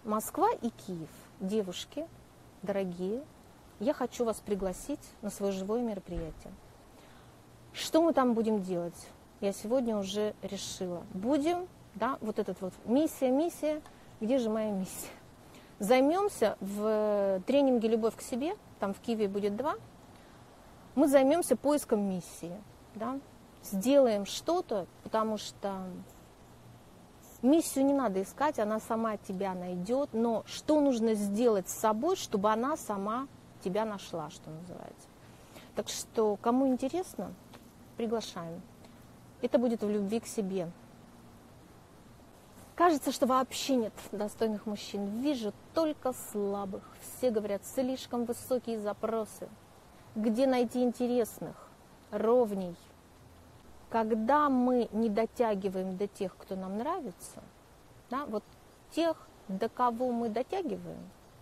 Москва и Киев. Девушки, дорогие, я хочу вас пригласить на свое живое мероприятие. Что мы там будем делать? Я сегодня уже решила. Будем, да, вот этот вот миссия, где же моя миссия? Займемся в тренинге «Любовь к себе», там в Киеве будет 2, мы займемся поиском миссии, да? Сделаем что-то, потому что миссию не надо искать, она сама тебя найдет, но что нужно сделать с собой, чтобы она сама тебя нашла, что называется. Так что, кому интересно, приглашаем. Это будет в любви к себе. Кажется, что вообще нет достойных мужчин. Вижу только слабых. Все говорят, слишком высокие запросы. Где найти интересных? Ровней. Когда мы не дотягиваем до тех, кто нам нравится, да, вот тех, до кого мы дотягиваем,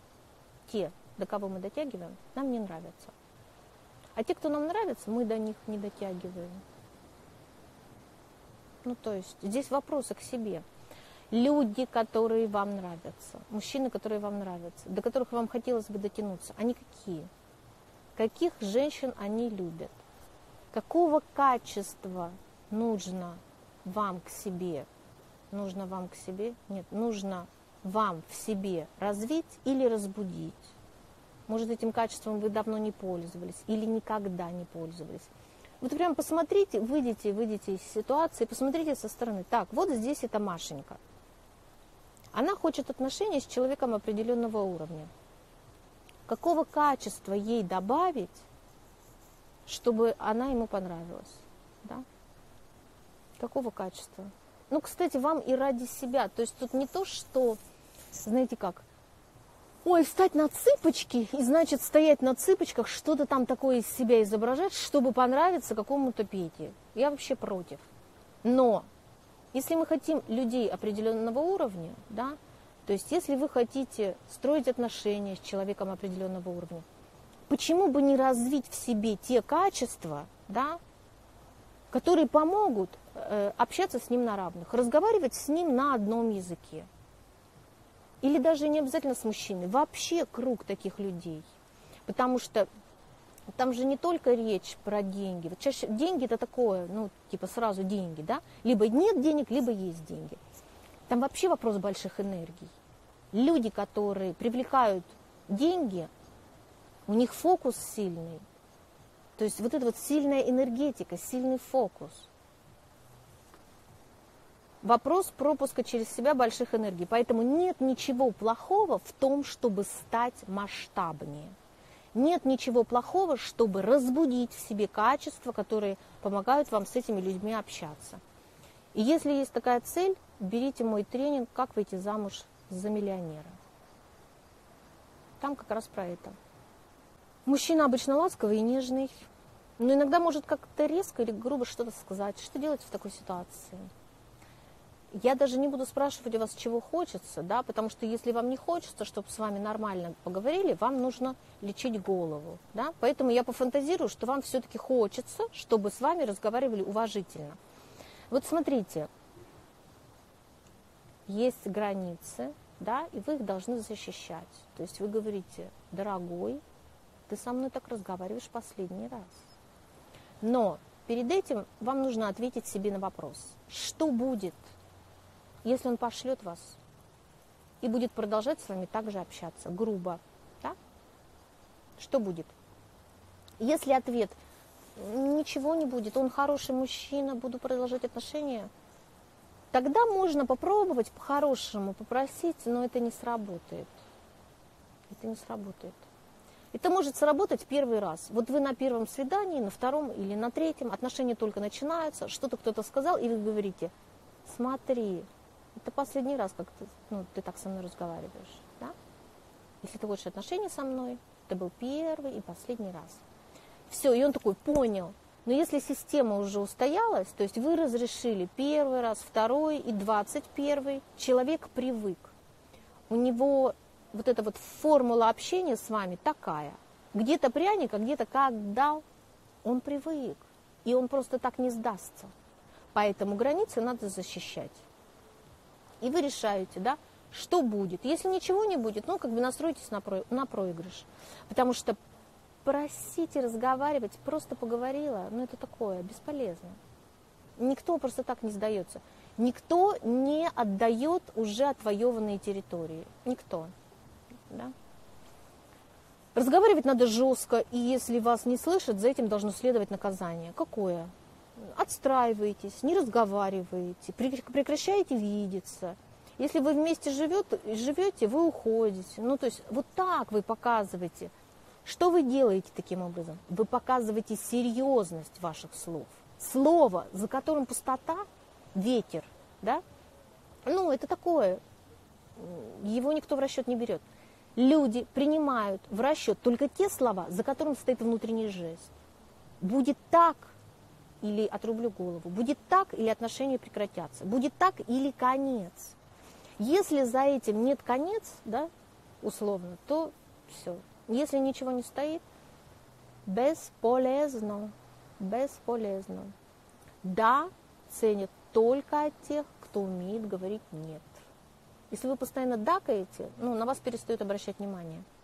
нам не нравятся. А те, кто нам нравится, мы до них не дотягиваем. Ну, то есть здесь вопросы к себе. Люди, которые вам нравятся, мужчины, которые вам нравятся, до которых вам хотелось бы дотянуться, они какие? Каких женщин они любят? Какого качества нужно вам к себе? Нужно вам к себе? Нет, нужно вам в себе развить или разбудить. Может, этим качеством вы давно не пользовались или никогда не пользовались. Вот прям посмотрите, выйдите из ситуации, посмотрите со стороны. Так, вот здесь это Машенька. Она хочет отношения с человеком определенного уровня. Какого качества ей добавить, чтобы она ему понравилась? Да? Какого качества? Ну, кстати, вам и ради себя. То есть тут не то, что, знаете как, ой, встать на цыпочки, и значит стоять на цыпочках, что-то там такое из себя изображать, чтобы понравиться какому-то Пете. Я вообще против. Но если мы хотим людей определенного уровня, да, то есть если вы хотите строить отношения с человеком определенного уровня, почему бы не развить в себе те качества, да, которые помогут общаться с ним на равных, разговаривать с ним на одном языке? Или даже не обязательно с мужчиной, вообще круг таких людей. Потому что там же не только речь про деньги. Вот чаще деньги это такое, ну, типа сразу деньги, да? Либо нет денег, либо есть деньги. Там вообще вопрос больших энергий. Люди, которые привлекают деньги, у них фокус сильный. То есть вот эта вот сильная энергетика, сильный фокус. Вопрос пропуска через себя больших энергий. Поэтому нет ничего плохого в том, чтобы стать масштабнее. Нет ничего плохого, чтобы разбудить в себе качества, которые помогают вам с этими людьми общаться. И если есть такая цель, берите мой тренинг «Как выйти замуж за миллионера». Там как раз про это. Мужчина обычно ласковый и нежный, но иногда может как-то резко или грубо что-то сказать. Что делать в такой ситуации? Я даже не буду спрашивать у вас, чего хочется, да, потому что если вам не хочется, чтобы с вами нормально поговорили, вам нужно лечить голову. Да? Поэтому я пофантазирую, что вам все-таки хочется, чтобы с вами разговаривали уважительно. Вот смотрите, есть границы, да, и вы их должны защищать. То есть вы говорите, дорогой, ты со мной так разговариваешь последний раз. Но перед этим вам нужно ответить себе на вопрос, что будет, если он пошлет вас и будет продолжать с вами так же общаться, грубо, да? Что будет? Если ответ ничего не будет, он хороший мужчина, буду продолжать отношения, тогда можно попробовать по-хорошему попросить, но это не сработает. Это не сработает. Это может сработать первый раз. Вот вы на первом свидании, на втором или на третьем, отношения только начинаются, что-то кто-то сказал, и вы говорите, смотри, это последний раз, как ты так со мной разговариваешь. Да? Если ты хочешь отношения со мной, это был первый и последний раз. Все, и он такой, понял. Но если система уже устоялась, то есть вы разрешили первый раз, второй и 21, человек привык. У него вот эта вот формула общения с вами такая. Где-то пряник, а где-то как дал, он привык. И он просто так не сдастся. Поэтому границы надо защищать. И вы решаете, да, Что будет? Если ничего не будет, ну, как бы настройтесь на проигрыш. Потому что просить и разговаривать, просто поговорила, ну, это такое, бесполезно. Никто просто так не сдается. Никто не отдает уже отвоеванные территории. Никто. Да? Разговаривать надо жестко, и если вас не слышат, за этим должно следовать наказание. Какое? Отстраиваетесь, не разговариваете, прекращаете видеться. Если вы вместе живете, вы уходите. Ну, то есть вот так вы показываете. Что вы делаете таким образом? Вы показываете серьезность ваших слов. Слово, за которым пустота, ветер, да? Ну, это такое, его никто в расчет не берет. Люди принимают в расчет только те слова, за которым стоит внутренний жест. Будет так, или отрублю голову. Будет так, или отношения прекратятся. Будет так, или конец. Если за этим нет конец, да, условно, то все. Если ничего не стоит, бесполезно. Бесполезно. Да, ценят только тех, кто умеет говорить нет. Если вы постоянно дакаете, ну, на вас перестают обращать внимание.